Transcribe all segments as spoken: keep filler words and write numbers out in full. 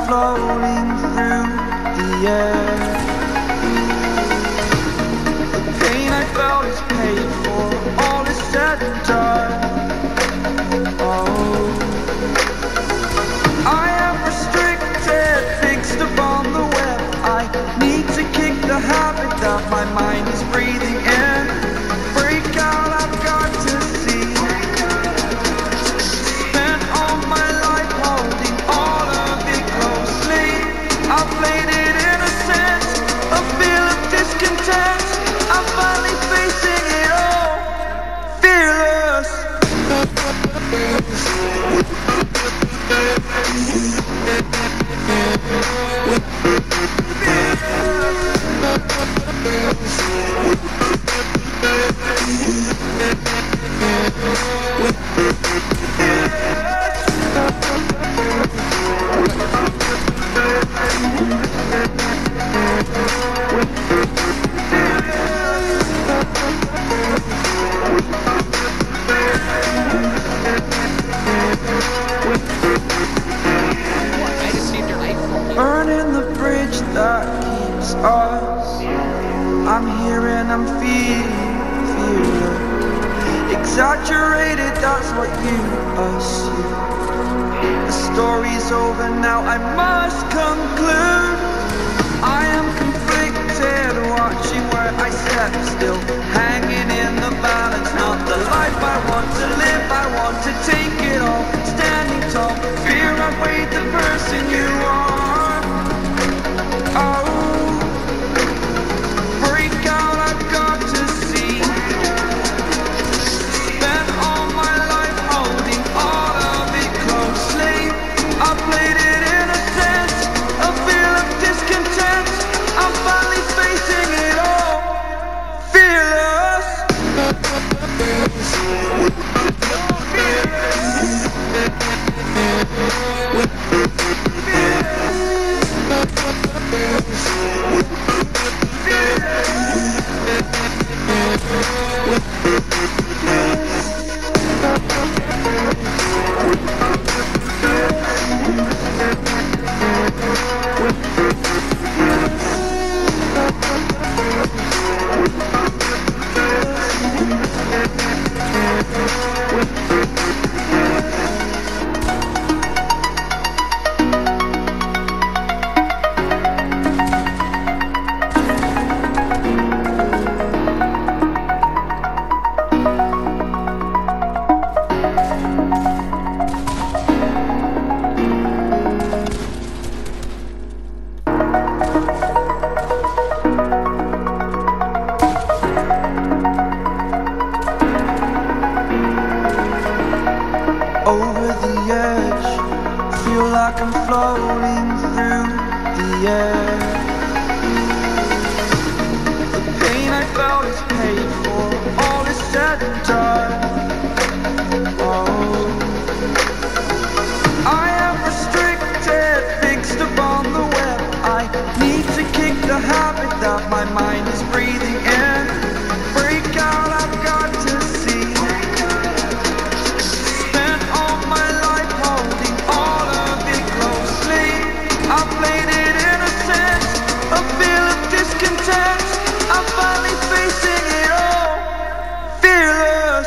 floating through the air. The pain I felt is paid for, all is said and done. Oh, I am restricted, fixed upon the web. I need to kick the habit that my mind is breathing in. Break out, I've got to see. Spent all my life holding all of it closely. I played it innocent, a feel of discontent. I'm finally facing it all, fearless. Burning the bridge that keeps us. I'm here and I'm feeling, feeling exaggerated, that's what you assume. The story's over now, I must conclude. I am conflicted, watching where I step still, hanging in the balance. Not the life I want to live, I want to take it all. Standing tall, fear I've weighed the person you are. Oh, break out, I've got to see. Spent all my life holding all of it closely. I played it innocent, a feel of discontent. I'm finally facing it all, fearless. Over the edge, feel like I'm floating through the air. The pain I felt is paid for, all is said and done. Oh, I am restricted, fixed upon the web. I need to kick the habit that my mind is breathing in. Break out, I've got to see. I played it innocent, a feel of discontent. I'm finally facing it all, fearless.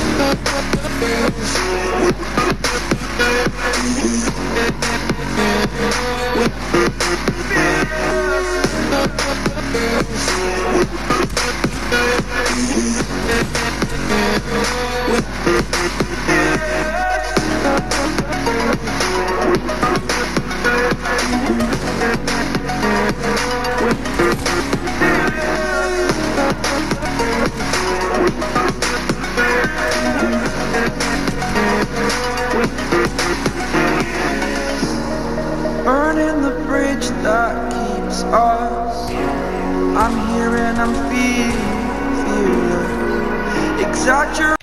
Burning the bridge that keeps us. I'm here and I'm feeling, feeling exaggerate.